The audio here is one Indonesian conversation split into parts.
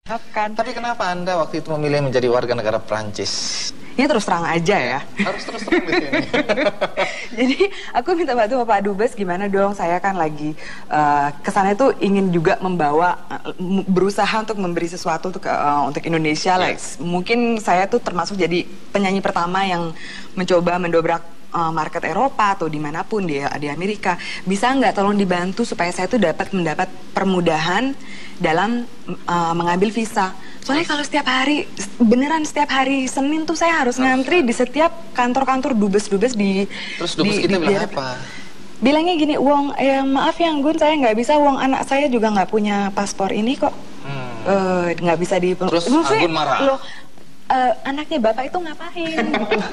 Kan. Tapi kenapa Anda waktu itu memilih menjadi warga negara Prancis? Ini terus terang aja ya. Harus terus terang di sini. Jadi aku minta bantu Bapak Dubes, gimana dong, saya kan lagi kesana itu ingin juga membawa, berusaha untuk memberi sesuatu untuk Indonesia. Yes. Mungkin saya tuh termasuk jadi penyanyi pertama yang mencoba mendobrak market Eropa atau dimanapun di Amerika. Bisa nggak tolong dibantu supaya saya tuh mendapat permudahan dalam mengambil visa. Soalnya kalau setiap hari, beneran setiap hari Senin tuh saya harus ngantri di setiap kantor-kantor dubes-dubes di. Terus dubes kita bilang apa? Bilangnya gini, maaf ya Anggun, saya nggak bisa, anak saya juga nggak punya paspor ini kok. Nggak bisa di. Terus Anggun marah? Loh, anaknya Bapak itu ngapain?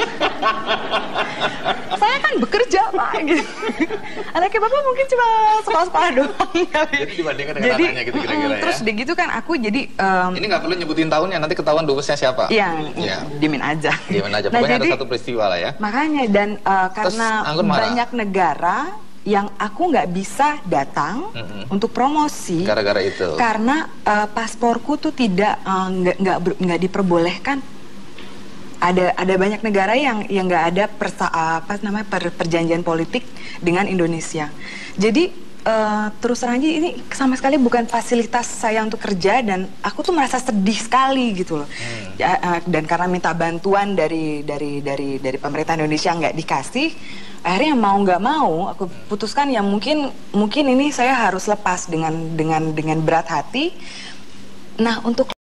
Saya kan bekerja Pak gitu. Anaknya Bapak mungkin cuma sekolah-sekolah doang. Jadi dibandingkan dengan anaknya gitu kira-kira ya. Terus begitu kan aku jadi ini nggak perlu nyebutin tahunnya, nanti ketahuan dubesnya siapa. Iya, diemin aja. Diemin aja, pokoknya ada satu peristiwa lah ya. Makanya, dan karena banyak negara yang aku nggak bisa datang untuk promosi gara-gara itu, karena pasporku tuh nggak diperbolehkan. Ada banyak negara yang nggak ada perjanjian politik dengan Indonesia. Jadi terus terang aja ini sama sekali bukan fasilitas saya untuk kerja, dan aku tuh merasa sedih sekali gitu loh. Dan karena minta bantuan dari pemerintah Indonesia nggak dikasih, akhirnya mau nggak mau aku putuskan ya mungkin ini saya harus lepas dengan berat hati. Nah, untuk